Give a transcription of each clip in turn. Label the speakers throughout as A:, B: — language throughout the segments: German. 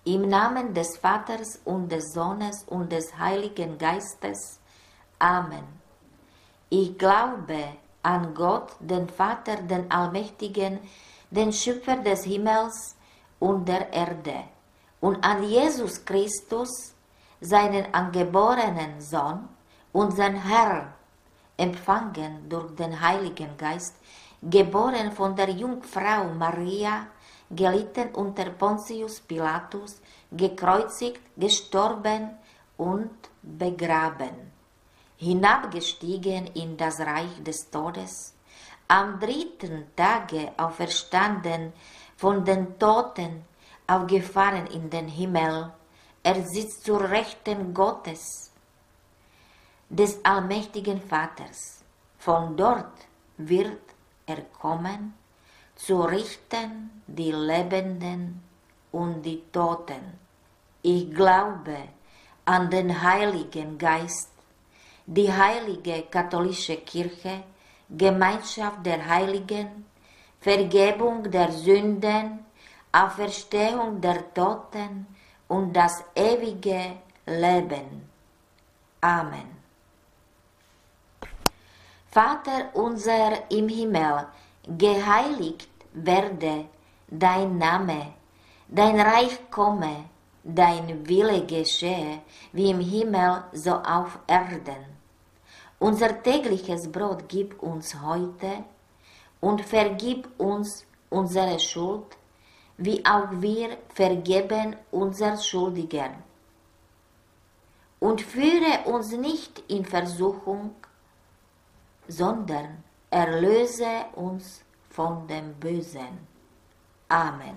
A: Im Namen des Vaters und des Sohnes und des Heiligen Geistes. Amen. Ich glaube an Gott, den Vater, den Allmächtigen, den Schöpfer des Himmels und der Erde, und an Jesus Christus, seinen angeborenen Sohn, unseren Herrn, empfangen durch den Heiligen Geist, geboren von der Jungfrau Maria, gelitten unter Pontius Pilatus, gekreuzigt, gestorben und begraben, hinabgestiegen in das Reich des Todes, am 3. Tage auferstanden von den Toten, aufgefahren in den Himmel, er sitzt zur Rechten Gottes, des allmächtigen Vaters. Von dort wird er kommen, zu richten die Lebenden und die Toten. Ich glaube an den Heiligen Geist, die heilige katholische Kirche, Gemeinschaft der Heiligen, Vergebung der Sünden, Auferstehung der Toten und das ewige Leben. Amen. Vater unser im Himmel, geheiligt werde dein Name, dein Reich komme, dein Wille geschehe, wie im Himmel, so auf Erden. Unser tägliches Brot gib uns heute und vergib uns unsere Schuld, wie auch wir vergeben unseren Schuldigern. Und führe uns nicht in Versuchung, sondern erlöse uns von dem Bösen. Amen.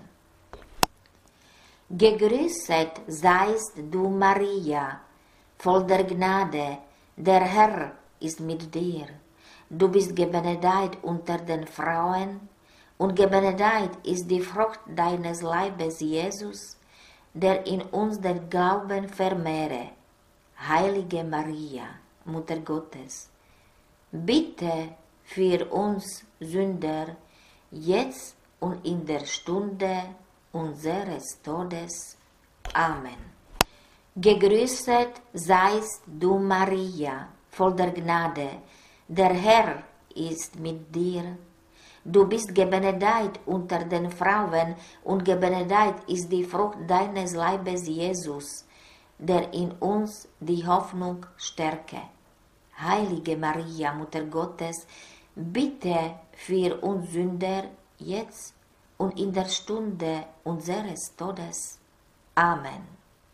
A: Gegrüßet seist du, Maria, voll der Gnade, der Herr ist mit dir. Du bist gebenedeit unter den Frauen, und gebenedeit ist die Frucht deines Leibes, Jesus, der in uns den Glauben vermehre. Heilige Maria, Mutter Gottes, bitte für uns Sünder, jetzt und in der Stunde unseres Todes. Amen. Gegrüßet seist du, Maria, voll der Gnade, der Herr ist mit dir. Du bist gebenedeit unter den Frauen, und gebenedeit ist die Frucht deines Leibes, Jesus, der in uns die Hoffnung stärke. Heilige Maria, Mutter Gottes, bitte für uns Sünder, jetzt und in der Stunde unseres Todes. Amen.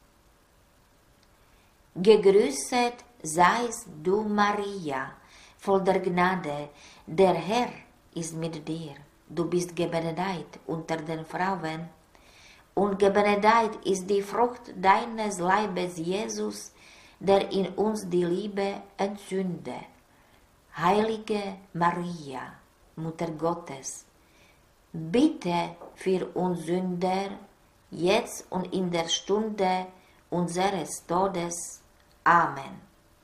A: Gegrüßet seist du, Maria, voll der Gnade, der Herr ist mit dir. Du bist gebenedeit unter den Frauen, und gebenedeit ist die Frucht deines Leibes, Jesus, der in uns die Liebe entzünde. Heilige Maria, Mutter Gottes, bitte für uns Sünder, jetzt und in der Stunde unseres Todes. Amen.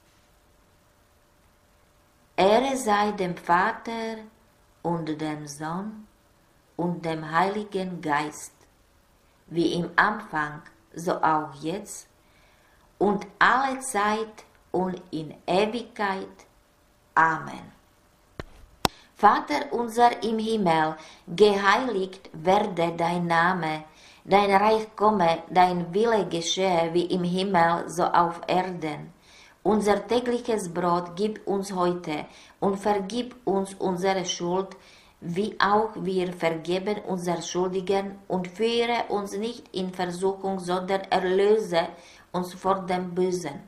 A: Ehre sei dem Vater und dem Sohn und dem Heiligen Geist, wie im Anfang, so auch jetzt und alle Zeit und in Ewigkeit. Amen. Vater unser im Himmel, geheiligt werde dein Name, dein Reich komme, dein Wille geschehe, wie im Himmel, so auf Erden. Unser tägliches Brot gib uns heute und vergib uns unsere Schuld, wie auch wir vergeben unseren Schuldigern, und führe uns nicht in Versuchung, sondern erlöse uns vor dem Bösen.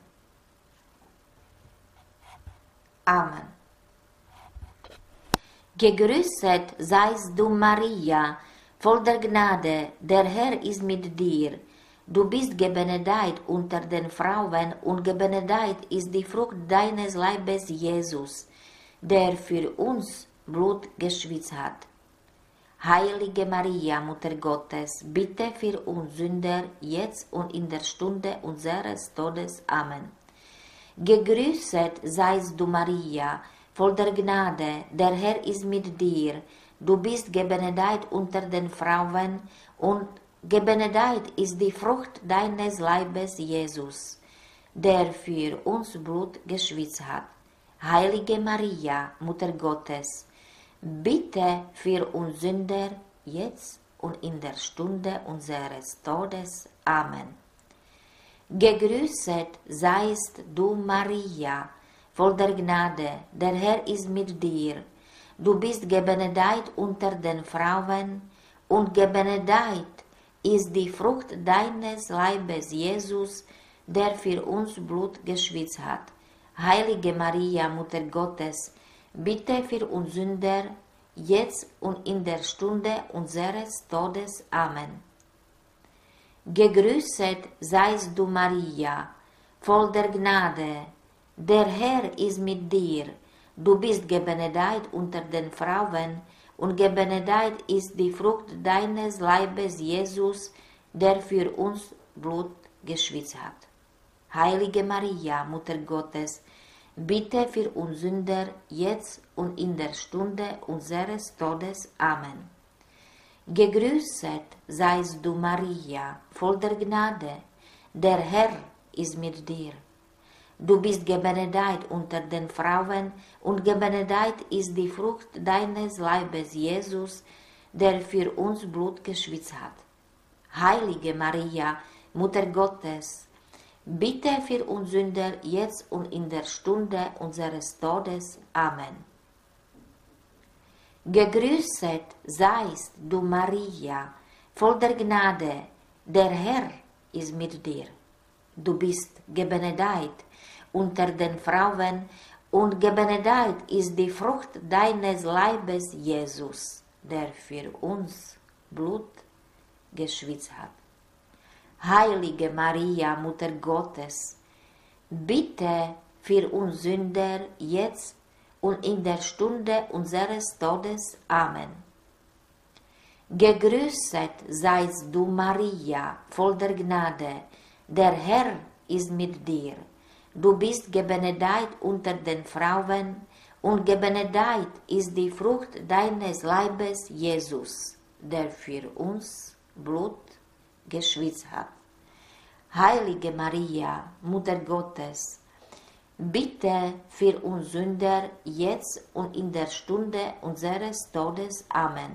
A: Amen. Gegrüßet seist du, Maria, voll der Gnade, der Herr ist mit dir. Du bist gebenedeit unter den Frauen, und gebenedeit ist die Frucht deines Leibes, Jesus, der für uns Blut geschwitzt hat. Heilige Maria, Mutter Gottes, bitte für uns Sünder, jetzt und in der Stunde unseres Todes. Amen. Gegrüßet seist du, Maria, voll der Gnade, der Herr ist mit dir. Du bist gebenedeit unter den Frauen, und gebenedeit ist die Frucht deines Leibes, Jesus, der für uns Blut geschwitzt hat. Heilige Maria, Mutter Gottes, bitte für uns Sünder, jetzt und in der Stunde unseres Todes. Amen. Gegrüßet seist du, Maria, voll der Gnade, der Herr ist mit dir. Du bist gebenedeit unter den Frauen, und gebenedeit ist die Frucht deines Leibes, Jesus, der für uns Blut geschwitzt hat. Heilige Maria, Mutter Gottes, bitte für uns Sünder, jetzt und in der Stunde unseres Todes. Amen. Gegrüßet seist du, Maria, voll der Gnade, der Herr ist mit dir. Du bist gebenedeit unter den Frauen, und gebenedeit ist die Frucht deines Leibes, Jesus, der für uns Blut geschwitzt hat. Heilige Maria, Mutter Gottes, bitte für uns Sünder, jetzt und in der Stunde unseres Todes. Amen. Gegrüßet seist du, Maria, voll der Gnade, der Herr ist mit dir. Du bist gebenedeit unter den Frauen, und gebenedeit ist die Frucht deines Leibes, Jesus, der für uns Blut geschwitzt hat. Heilige Maria, Mutter Gottes, bitte für uns Sünder, jetzt und in der Stunde unseres Todes. Amen. Gegrüßet seist du, Maria, voll der Gnade, der Herr ist mit dir. Du bist gebenedeit unter den Frauen, und gebenedeit ist die Frucht deines Leibes, Jesus, der für uns Blut geschwitzt hat. Heilige Maria, Mutter Gottes, bitte für uns Sünder, jetzt und in der Stunde unseres Todes. Amen. Gegrüßet seist du, Maria, voll der Gnade, der Herr ist mit dir. Du bist gebenedeit unter den Frauen, und gebenedeit ist die Frucht deines Leibes, Jesus, der für uns Blut geschwitzt hat. Heilige Maria, Mutter Gottes, bitte für uns Sünder, jetzt und in der Stunde unseres Todes. Amen.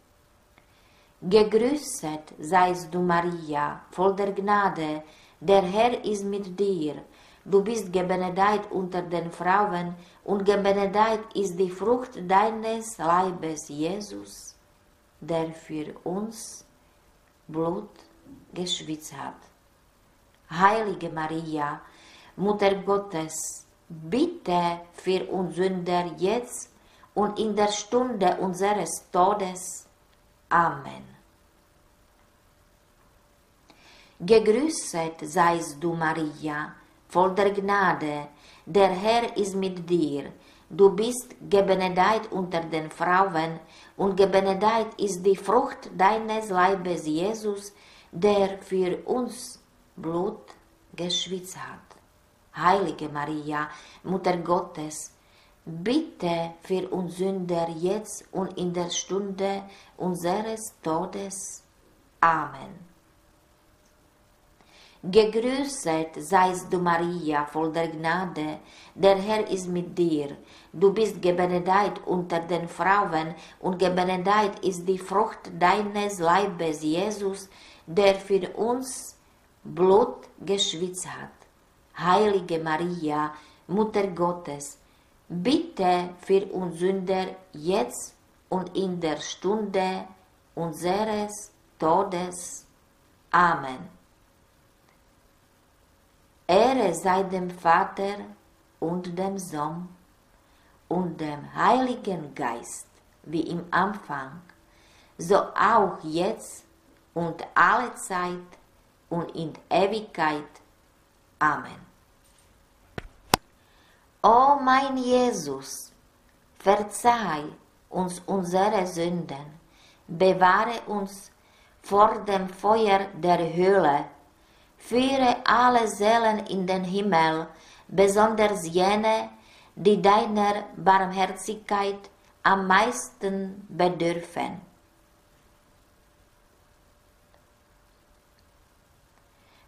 A: Gegrüßet seist du, Maria, voll der Gnade, der Herr ist mit dir. Du bist gebenedeit unter den Frauen, und gebenedeit ist die Frucht deines Leibes, Jesus, der für uns Blut geschwitzt hat. Heilige Maria, Mutter Gottes, bitte für uns Sünder, jetzt und in der Stunde unseres Todes. Amen. Gegrüßet seist du, Maria, voll der Gnade, der Herr ist mit dir. Du bist gebenedeit unter den Frauen, und gebenedeit ist die Frucht deines Leibes, Jesus, der für uns Blut geschwitzt hat. Heilige Maria, Mutter Gottes, bitte für uns Sünder, jetzt und in der Stunde unseres Todes. Amen. Gegrüßet seist du, Maria, voll der Gnade, der Herr ist mit dir. Du bist gebenedeit unter den Frauen, und gebenedeit ist die Frucht deines Leibes, Jesus, der für uns Blut geschwitzt hat. Heilige Maria, Mutter Gottes, bitte für uns Sünder, jetzt und in der Stunde unseres Todes. Amen. Ehre sei dem Vater und dem Sohn und dem Heiligen Geist, wie im Anfang, so auch jetzt und alle Zeit und in Ewigkeit. Amen. O mein Jesus, verzeih uns unsere Sünden, bewahre uns vor dem Feuer der Hölle, führe alle Seelen in den Himmel, besonders jene, die deiner Barmherzigkeit am meisten bedürfen.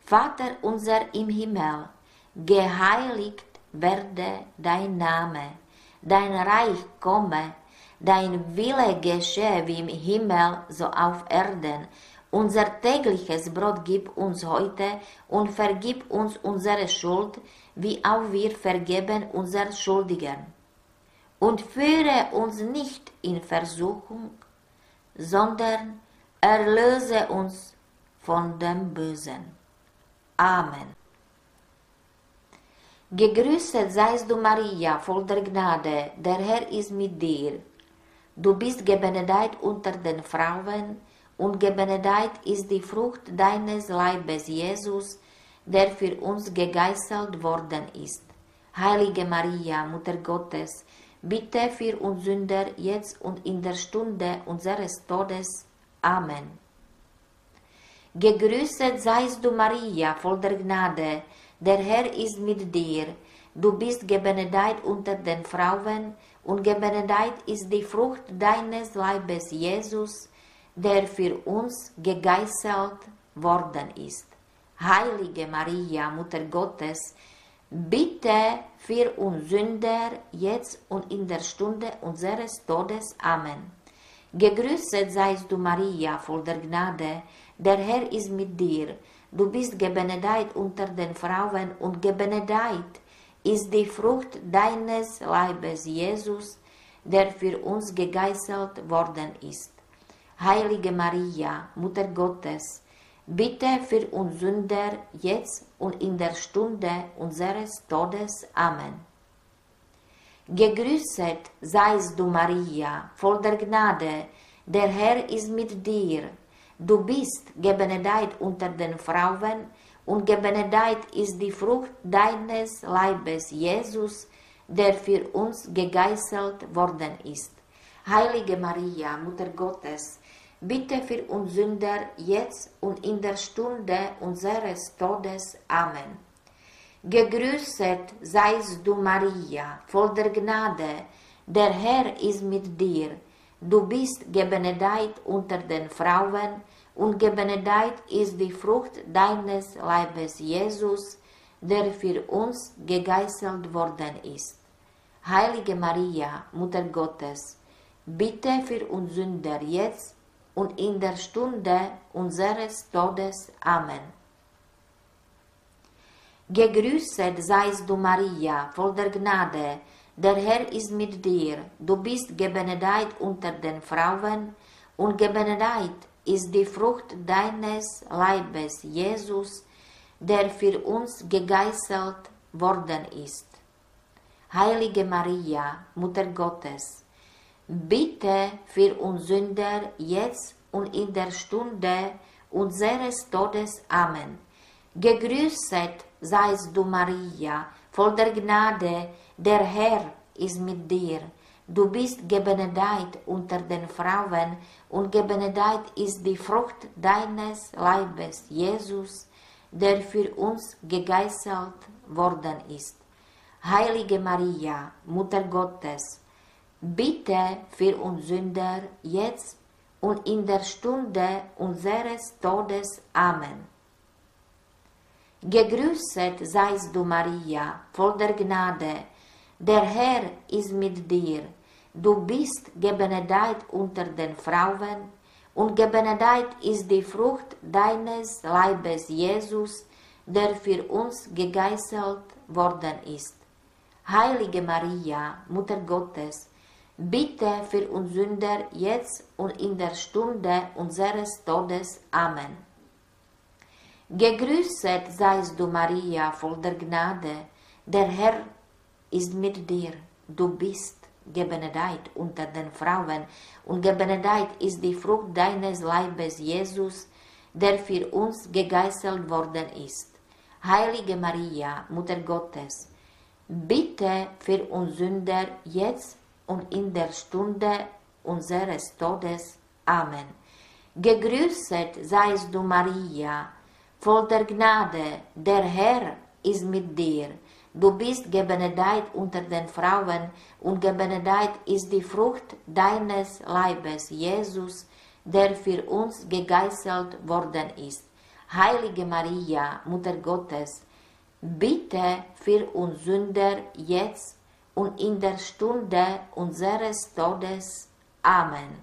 A: Vater unser im Himmel, geheiligt werde dein Name, dein Reich komme, dein Wille geschehe wie im Himmel, so auf Erden. Unser tägliches Brot gib uns heute und vergib uns unsere Schuld, wie auch wir vergeben unseren Schuldigern. Und führe uns nicht in Versuchung, sondern erlöse uns von dem Bösen. Amen. Gegrüßet seist du, Maria, voll der Gnade, der Herr ist mit dir. Du bist gebenedeit unter den Frauen, und gebenedeit ist die Frucht deines Leibes, Jesus, der für uns gegeißelt worden ist. Heilige Maria, Mutter Gottes, bitte für uns Sünder, jetzt und in der Stunde unseres Todes. Amen. Gegrüßet seist du, Maria, voll der Gnade, der Herr ist mit dir. Du bist gebenedeit unter den Frauen, und gebenedeit ist die Frucht deines Leibes, Jesus, der für uns gegeißelt worden ist. Heilige Maria, Mutter Gottes, bitte für uns Sünder, jetzt und in der Stunde unseres Todes. Amen. Gegrüßet seist du, Maria, voll der Gnade, der Herr ist mit dir. Du bist gebenedeit unter den Frauen, und gebenedeit ist die Frucht deines Leibes, Jesus, der für uns gegeißelt worden ist. Heilige Maria, Mutter Gottes, bitte für uns Sünder, jetzt und in der Stunde unseres Todes. Amen. Gegrüßet seist du, Maria, voll der Gnade, der Herr ist mit dir. Du bist gebenedeit unter den Frauen, und gebenedeit ist die Frucht deines Leibes, Jesus, der für uns gegeißelt worden ist. Heilige Maria, Mutter Gottes, bitte für uns Sünder, jetzt und in der Stunde unseres Todes. Amen. Gegrüßet seist du, Maria, voll der Gnade, der Herr ist mit dir. Du bist gebenedeit unter den Frauen, und gebenedeit ist die Frucht deines Leibes, Jesus, der für uns gegeißelt worden ist. Heilige Maria, Mutter Gottes, bitte für uns Sünder, jetzt und in der Stunde unseres Todes. Amen. Gegrüßet seist du, Maria, voll der Gnade, der Herr ist mit dir. Du bist gebenedeit unter den Frauen, und gebenedeit ist die Frucht deines Leibes, Jesus, der für uns gegeißelt worden ist. Heilige Maria, Mutter Gottes, bitte für uns Sünder, jetzt und in der Stunde unseres Todes. Amen. Gegrüßet seist du, Maria, voll der Gnade, der Herr ist mit dir. Du bist gebenedeit unter den Frauen, und gebenedeit ist die Frucht deines Leibes, Jesus, der für uns gegeißelt worden ist. Heilige Maria, Mutter Gottes, bitte für uns Sünder, jetzt und in der Stunde unseres Todes. Amen. Gegrüßet seist du, Maria, voll der Gnade, der Herr ist mit dir. Du bist gebenedeit unter den Frauen, und gebenedeit ist die Frucht deines Leibes, Jesus, der für uns gegeißelt worden ist. Heilige Maria, Mutter Gottes, bitte für uns Sünder, jetzt und in der Stunde unseres Todes. Amen. Gegrüßet seist du, Maria, voll der Gnade, der Herr ist mit dir. Du bist gebenedeit unter den Frauen, und gebenedeit ist die Frucht deines Leibes, Jesus, der für uns gegeißelt worden ist. Heilige Maria, Mutter Gottes, bitte für uns Sünder, jetzt und in der Stunde unseres Todes. Amen. Gegrüßet seist du, Maria, voll der Gnade, der Herr ist mit dir. Du bist gebenedeit unter den Frauen, und gebenedeit ist die Frucht deines Leibes, Jesus, der für uns gegeißelt worden ist. Heilige Maria, Mutter Gottes, bitte für uns Sünder jetzt und in der Stunde unseres Todes. Amen.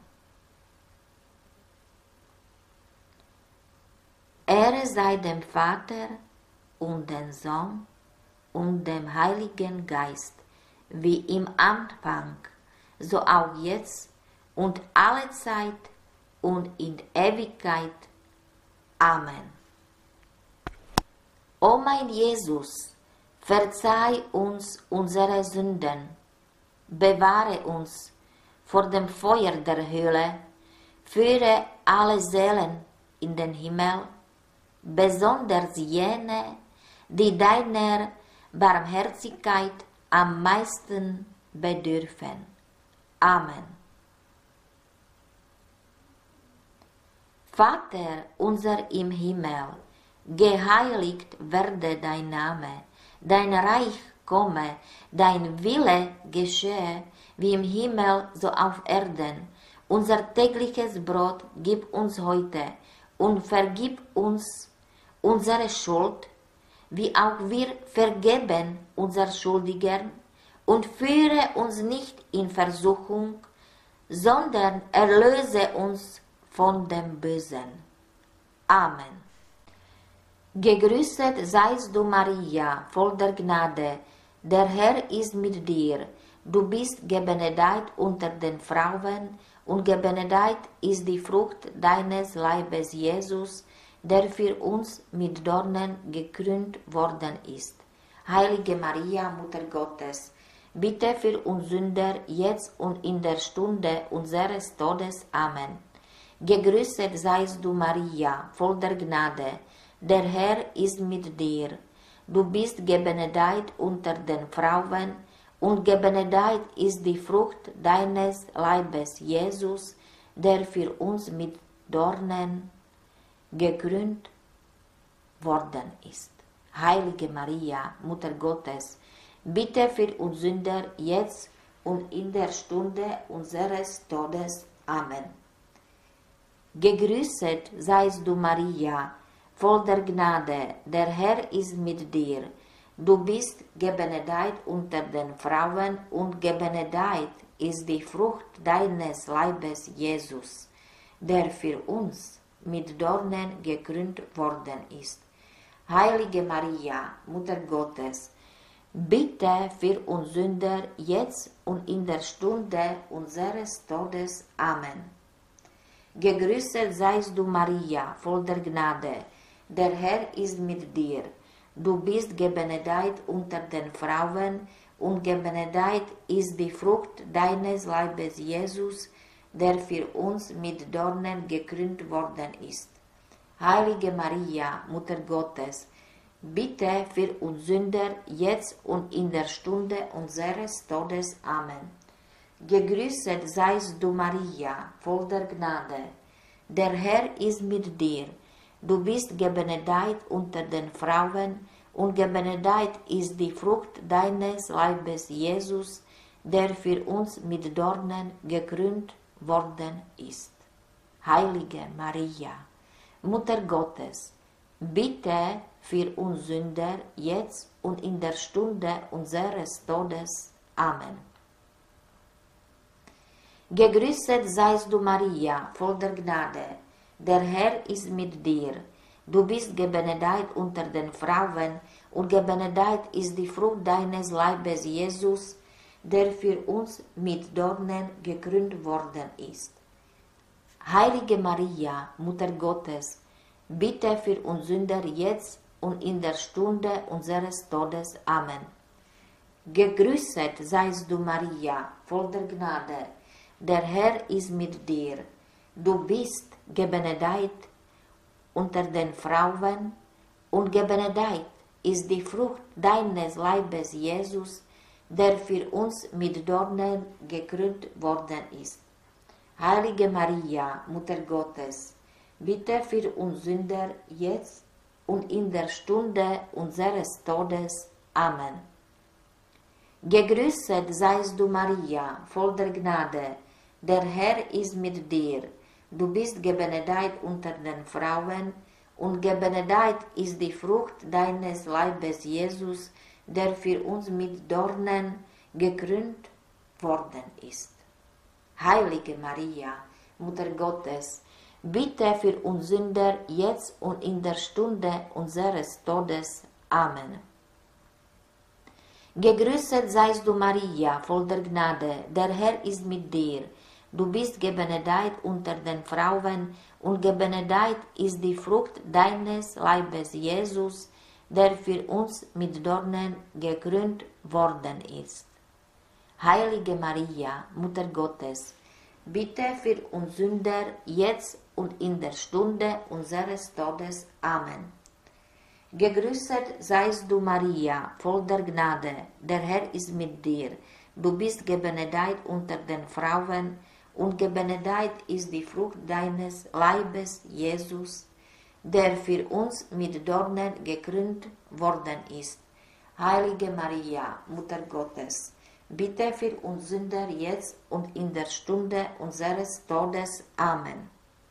A: Ehre sei dem Vater und dem Sohn und dem Heiligen Geist, wie im Anfang, so auch jetzt und alle Zeit und in Ewigkeit. Amen. O mein Jesus, verzeih uns unsere Sünden, bewahre uns vor dem Feuer der Hölle, führe alle Seelen in den Himmel, besonders jene, die deiner Barmherzigkeit am meisten bedürfen. Amen. Vater unser im Himmel, geheiligt werde dein Name, dein Reich komme, dein Wille geschehe, wie im Himmel so auf Erden. Unser tägliches Brot gib uns heute und vergib uns unsere Schuld, wie auch wir vergeben unser Schuldigern, und führe uns nicht in Versuchung, sondern erlöse uns von dem Bösen. Amen. Gegrüßet seist du, Maria, voll der Gnade, der Herr ist mit dir. Du bist gebenedeit unter den Frauen, und gebenedeit ist die Frucht deines Leibes, Jesus, der für uns mit Dornen gekrönt worden ist. Heilige Maria, Mutter Gottes, bitte für uns Sünder, jetzt und in der Stunde unseres Todes. Amen. Gegrüßet seist du, Maria, voll der Gnade, der Herr ist mit dir. Du bist gebenedeit unter den Frauen, und gebenedeit ist die Frucht deines Leibes, Jesus, der für uns mit Dornen gekrönt worden ist. Heilige Maria, Mutter Gottes, bitte für uns Sünder, jetzt und in der Stunde unseres Todes. Amen. Gegrüßet seist du, Maria, voll der Gnade, der Herr ist mit dir. Du bist gebenedeit unter den Frauen, und gebenedeit ist die Frucht deines Leibes, Jesus, der für uns mit Dornen gekrönt worden ist. Heilige Maria, Mutter Gottes, bitte für uns Sünder, jetzt und in der Stunde unseres Todes. Amen. Gegrüßet seist du, Maria, voll der Gnade, der Herr ist mit dir. Du bist gebenedeit unter den Frauen, und gebenedeit ist die Frucht deines Leibes, Jesus, der für uns mit Dornen gekrönt worden ist. Heilige Maria, Mutter Gottes, bitte für uns Sünder, jetzt und in der Stunde unseres Todes. Amen. Gegrüßet seist du, Maria, voll der Gnade, der Herr ist mit dir. Du bist gebenedeit unter den Frauen, und gebenedeit ist die Frucht deines Leibes, Jesus, der für uns mit Dornen gekrönt worden ist. Heilige Maria, Mutter Gottes, bitte für uns Sünder, jetzt und in der Stunde unseres Todes. Amen. Gegrüßet seist du, Maria, voll der Gnade, der Herr ist mit dir. Du bist gebenedeit unter den Frauen, und gebenedeit ist die Frucht deines Leibes, Jesus, der für uns mit Dornen gekrönt worden ist. Heilige Maria, Mutter Gottes, bitte für uns Sünder, jetzt und in der Stunde unseres Todes. Amen. Gegrüßet seist du, Maria, voll der Gnade, der Herr ist mit dir. Du bist gebenedeit unter den Frauen, und gebenedeit ist die Frucht deines Leibes, Jesus, der für uns mit Dornen gekrönt worden ist. Heilige Maria, Mutter Gottes, bitte für uns Sünder, jetzt und in der Stunde unseres Todes. Amen. Gegrüßet seist du, Maria, voll der Gnade, der Herr ist mit dir. Du bist gebenedeit unter den Frauen, und gebenedeit ist die Frucht deines Leibes, Jesus, der für uns mit Dornen gekrönt worden ist. Heilige Maria, Mutter Gottes, bitte für uns Sünder, jetzt und in der Stunde unseres Todes. Amen. Gegrüßet seist du, Maria, voll der Gnade, der Herr ist mit dir. Du bist gebenedeit unter den Frauen, und gebenedeit ist die Frucht deines Leibes, Jesus, der für uns mit Dornen gekrönt worden ist. Heilige Maria, Mutter Gottes, bitte für uns Sünder, jetzt und in der Stunde unseres Todes. Amen. Gegrüßet seist du, Maria, voll der Gnade, der Herr ist mit dir. Du bist gebenedeit unter den Frauen, und gebenedeit ist die Frucht deines Leibes, Jesus, der für uns mit Dornen gekrönt worden ist. Heilige Maria, Mutter Gottes, bitte für uns Sünder jetzt und in der Stunde unseres Todes. Amen.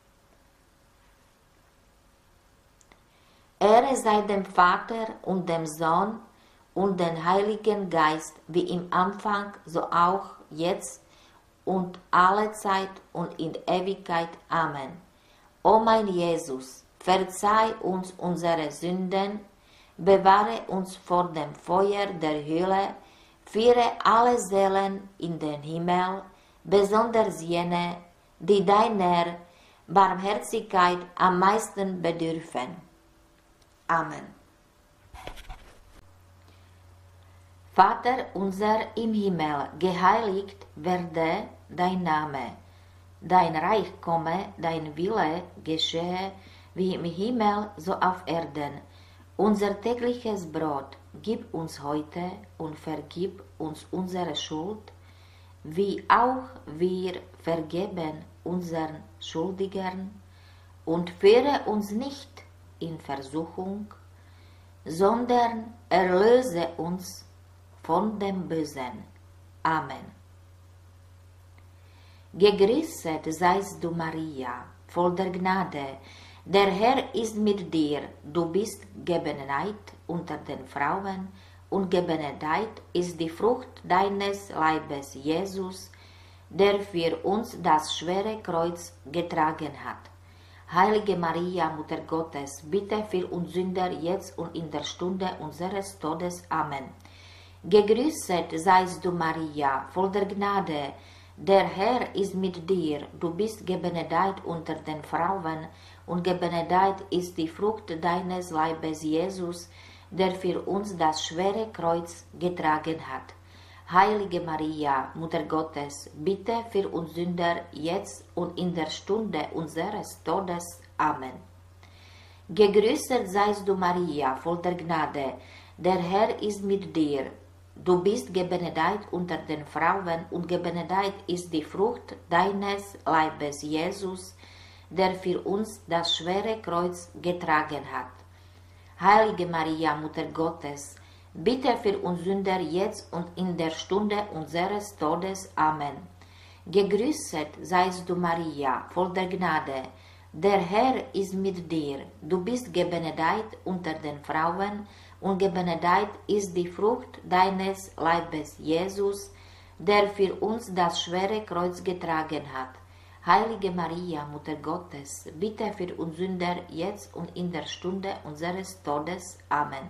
A: Ehre sei dem Vater und dem Sohn und dem Heiligen Geist, wie im Anfang, so auch jetzt und alle Zeit und in Ewigkeit. Amen. O mein Jesus, verzeih uns unsere Sünden, bewahre uns vor dem Feuer der Hölle, führe alle Seelen in den Himmel, besonders jene, die deiner Barmherzigkeit am meisten bedürfen. Amen. Vater unser im Himmel, geheiligt werde dein Name. Dein Reich komme, dein Wille geschehe, wie im Himmel, so auf Erden. Unser tägliches Brot gib uns heute und vergib uns unsere Schuld, wie auch wir vergeben unseren Schuldigern, und führe uns nicht in Versuchung, sondern erlöse uns von dem Bösen. Amen. Gegrüßet seist du, Maria, voll der Gnade, der Herr ist mit dir, du bist gebenedeit unter den Frauen, und gebenedeit ist die Frucht deines Leibes, Jesus, der für uns das schwere Kreuz getragen hat. Heilige Maria, Mutter Gottes, bitte für uns Sünder jetzt und in der Stunde unseres Todes. Amen. Gegrüßet seist du, Maria, voll der Gnade, der Herr ist mit dir, du bist gebenedeit unter den Frauen, und gebenedeit ist die Frucht deines Leibes, Jesus, der für uns das schwere Kreuz getragen hat. Heilige Maria, Mutter Gottes, bitte für uns Sünder, jetzt und in der Stunde unseres Todes. Amen. Gegrüßet seist du, Maria, voll der Gnade, der Herr ist mit dir. Du bist gebenedeit unter den Frauen, und gebenedeit ist die Frucht deines Leibes, Jesus, der für uns das schwere Kreuz getragen hat. Heilige Maria, Mutter Gottes, bitte für uns Sünder jetzt und in der Stunde unseres Todes. Amen. Gegrüßet seist du, Maria, voll der Gnade, der Herr ist mit dir. Du bist gebenedeit unter den Frauen, und gebenedeit ist die Frucht deines Leibes, Jesus, der für uns das schwere Kreuz getragen hat. Heilige Maria, Mutter Gottes, bitte für uns Sünder, jetzt und in der Stunde unseres Todes. Amen.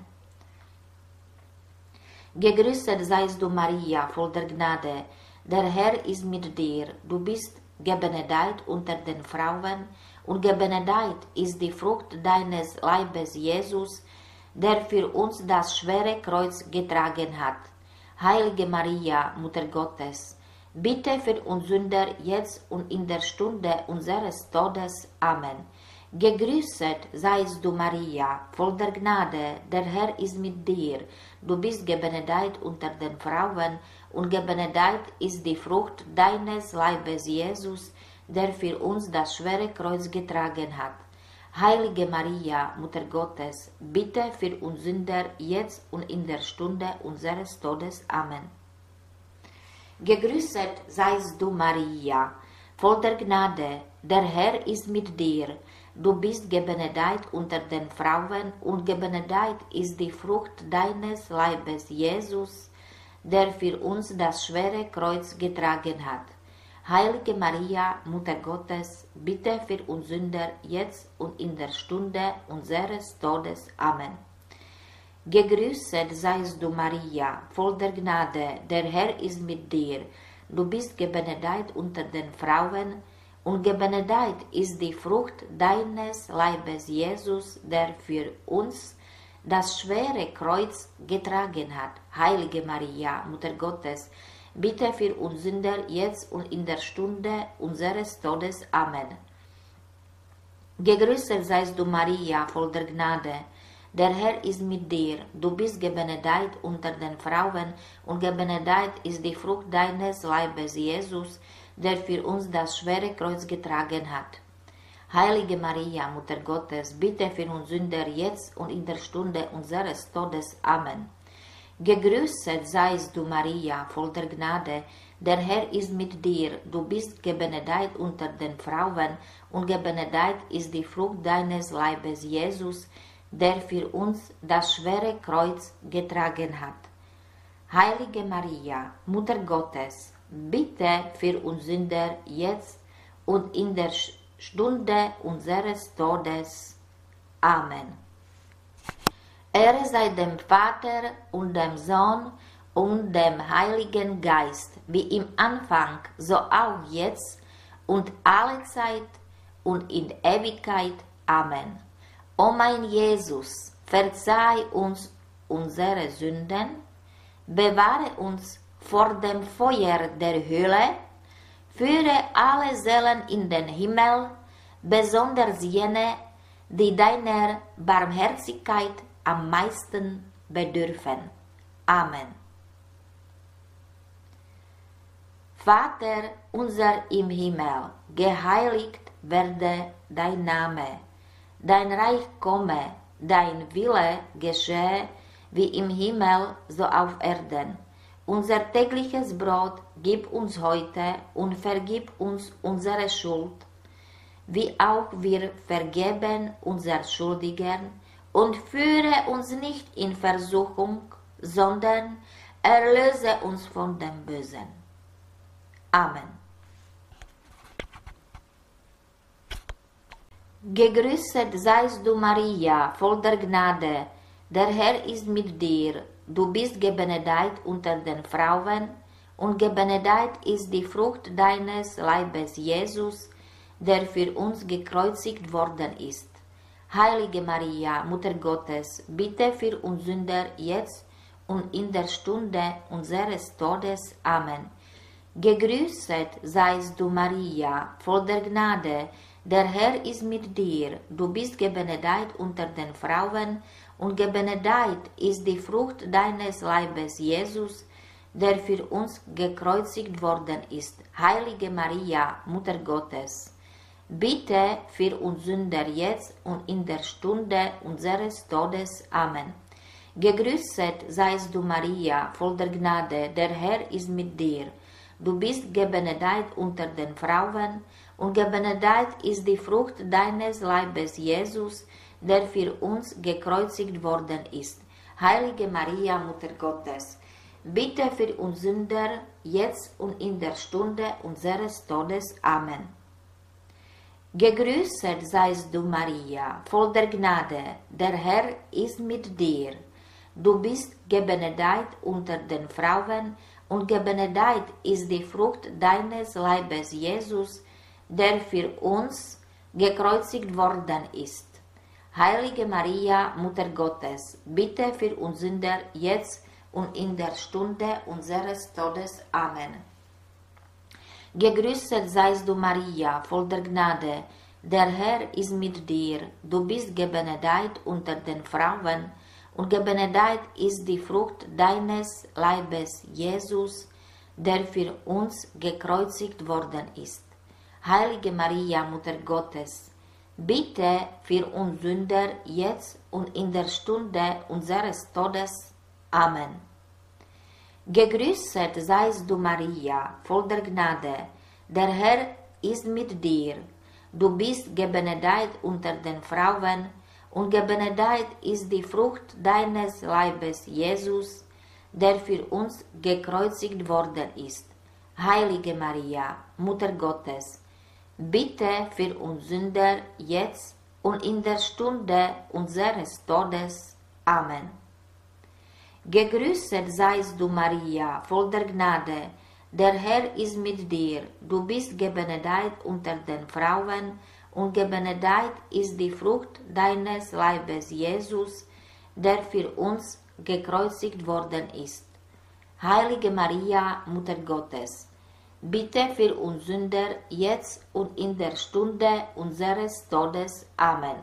A: Gegrüßet seist du, Maria, voll der Gnade, der Herr ist mit dir. Du bist gebenedeit unter den Frauen, und gebenedeit ist die Frucht deines Leibes, Jesus, der für uns das schwere Kreuz getragen hat. Heilige Maria, Mutter Gottes, bitte für uns Sünder, jetzt und in der Stunde unseres Todes. Amen. Gegrüßet seist du, Maria, voll der Gnade, der Herr ist mit dir. Du bist gebenedeit unter den Frauen, und gebenedeit ist die Frucht deines Leibes, Jesus, der für uns das schwere Kreuz getragen hat. Heilige Maria, Mutter Gottes, bitte für uns Sünder, jetzt und in der Stunde unseres Todes. Amen. Gegrüßet seist du, Maria, voll der Gnade, der Herr ist mit dir. Du bist gebenedeit unter den Frauen und gebenedeit ist die Frucht deines Leibes, Jesus, der für uns das schwere Kreuz getragen hat. Heilige Maria, Mutter Gottes, bitte für uns Sünder, jetzt und in der Stunde unseres Todes. Amen. Gegrüßet seist du, Maria, voll der Gnade, der Herr ist mit dir. Du bist gebenedeit unter den Frauen, und gebenedeit ist die Frucht deines Leibes, Jesus, der für uns das schwere Kreuz getragen hat. Heilige Maria, Mutter Gottes, bitte für uns Sünder, jetzt und in der Stunde unseres Todes. Amen. Gegrüßet seist du, Maria, voll der Gnade, der Herr ist mit dir. Du bist gebenedeit unter den Frauen, und gebenedeit ist die Frucht deines Leibes, Jesus, der für uns das schwere Kreuz getragen hat. Heilige Maria, Mutter Gottes, bitte für uns Sünder, jetzt und in der Stunde unseres Todes. Amen. Gegrüßet seist du, Maria, voll der Gnade, der Herr ist mit dir. Du bist gebenedeit unter den Frauen, und gebenedeit ist die Frucht deines Leibes, Jesus, der für uns das schwere Kreuz getragen hat. Heilige Maria, Mutter Gottes, bitte für uns Sünder, jetzt und in der Stunde unseres Todes. Amen. Ehre sei dem Vater und dem Sohn und dem Heiligen Geist, wie im Anfang, so auch jetzt und allezeit und in Ewigkeit. Amen. O mein Jesus, verzeih uns unsere Sünden, bewahre uns vor dem Feuer der Hölle, führe alle Seelen in den Himmel, besonders jene, die deiner Barmherzigkeit am meisten bedürfen. Amen. Vater unser im Himmel, geheiligt werde dein Name, dein Reich komme, dein Wille geschehe, wie im Himmel, so auf Erden. Unser tägliches Brot gib uns heute und vergib uns unsere Schuld, wie auch wir vergeben unseren Schuldigern, und führe uns nicht in Versuchung, sondern erlöse uns von dem Bösen. Amen. Gegrüßet seist du, Maria, voll der Gnade, der Herr ist mit dir. Du bist gebenedeit unter den Frauen, und gebenedeit ist die Frucht deines Leibes, Jesus, der für uns gekreuzigt worden ist. Heilige Maria, Mutter Gottes, bitte für uns Sünder, jetzt und in der Stunde unseres Todes. Amen. Gegrüßet seist du, Maria, voll der Gnade, der Herr ist mit dir. Du bist gebenedeit unter den Frauen, und gebenedeit ist die Frucht deines Leibes, Jesus, der für uns gekreuzigt worden ist. Heilige Maria, Mutter Gottes, bitte für uns Sünder, jetzt und in der Stunde unseres Todes. Amen. Gegrüßet seist du, Maria, voll der Gnade, der Herr ist mit dir. Du bist gebenedeit unter den Frauen, und gebenedeit ist die Frucht deines Leibes, Jesus, der für uns gekreuzigt worden ist. Heilige Maria, Mutter Gottes, bitte für uns Sünder, jetzt und in der Stunde unseres Todes. Amen. Gegrüßet seist du, Maria, voll der Gnade, der Herr ist mit dir. Du bist gebenedeit unter den Frauen, und gebenedeit ist die Frucht deines Leibes, Jesus, der für uns gekreuzigt worden ist. Heilige Maria, Mutter Gottes, bitte für uns Sünder, jetzt und in der Stunde unseres Todes. Amen. Gegrüßet seist du, Maria, voll der Gnade, der Herr ist mit dir. Du bist gebenedeit unter den Frauen, und gebenedeit ist die Frucht deines Leibes, Jesus, der für uns gekreuzigt worden ist. Heilige Maria, Mutter Gottes, bitte für uns Sünder, jetzt und in der Stunde unseres Todes. Amen. Gegrüßet seist du, Maria, voll der Gnade, der Herr ist mit dir. du bist gebenedeit unter den Frauen, und gebenedeit ist die Frucht deines Leibes, Jesus, der für uns gekreuzigt worden ist. Heilige Maria, Mutter Gottes, bitte für uns Sünder, jetzt und in der Stunde unseres Todes. Amen. Gegrüßet seist du, Maria, voll der Gnade, der Herr ist mit dir, du bist gebenedeit unter den Frauen, und gebenedeit ist die Frucht deines Leibes, Jesus, der für uns gekreuzigt worden ist. Heilige Maria, Mutter Gottes, bitte für uns Sünder, jetzt und in der Stunde unseres Todes. Amen.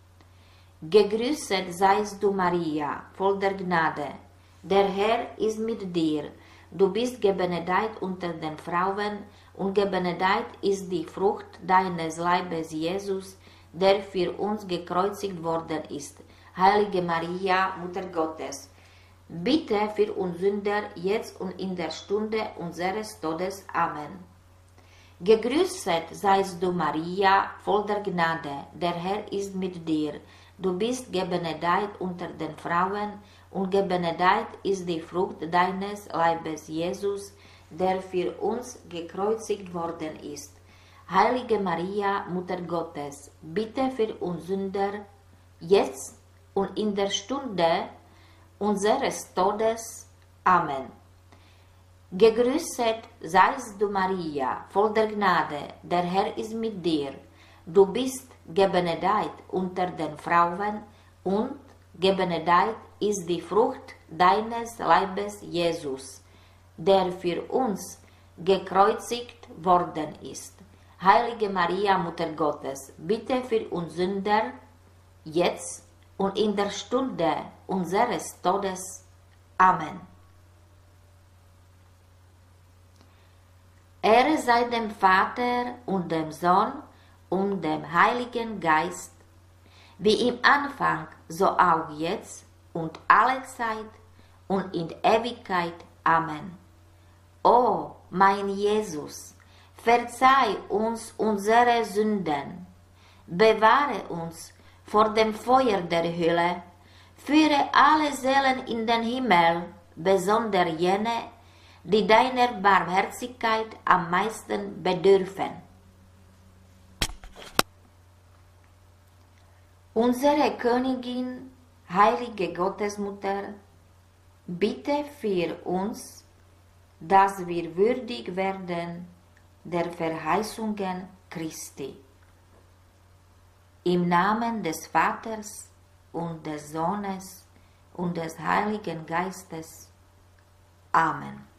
A: Gegrüßet seist du, Maria, voll der Gnade, der Herr ist mit dir, du bist gebenedeit unter den Frauen, und gebenedeit ist die Frucht deines Leibes, Jesus, der für uns gekreuzigt worden ist. Heilige Maria, Mutter Gottes, bitte für uns Sünder, jetzt und in der Stunde unseres Todes. Amen. Gegrüßet seist du, Maria, voll der Gnade, der Herr ist mit dir, du bist gebenedeit unter den Frauen, und gebenedeit ist die Frucht deines Leibes, Jesus, der für uns gekreuzigt worden ist. Heilige Maria, Mutter Gottes, bitte für uns Sünder, jetzt und in der Stunde unseres Todes. Amen. Gegrüßet seist du, Maria, voll der Gnade, der Herr ist mit dir, du bist gebenedeit unter den Frauen, und gebenedeit ist die Frucht deines Leibes, Jesus, der für uns gekreuzigt worden ist. Heilige Maria, Mutter Gottes, bitte für uns Sünder, jetzt und in der Stunde unseres Todes. Amen. Ehre sei dem Vater und dem Sohn und dem Heiligen Geist, wie im Anfang, so auch jetzt und alle Zeit und in Ewigkeit. Amen. O mein Jesus, verzeih uns unsere Sünden, bewahre uns vor dem Feuer der Hölle, führe alle Seelen in den Himmel, besonders jene, die deiner Barmherzigkeit am meisten bedürfen. Unsere Königin, heilige Gottesmutter, bitte für uns, dass wir würdig werden der Verheißungen Christi. Im Namen des Vaters und des Sohnes und des Heiligen Geistes. Amen.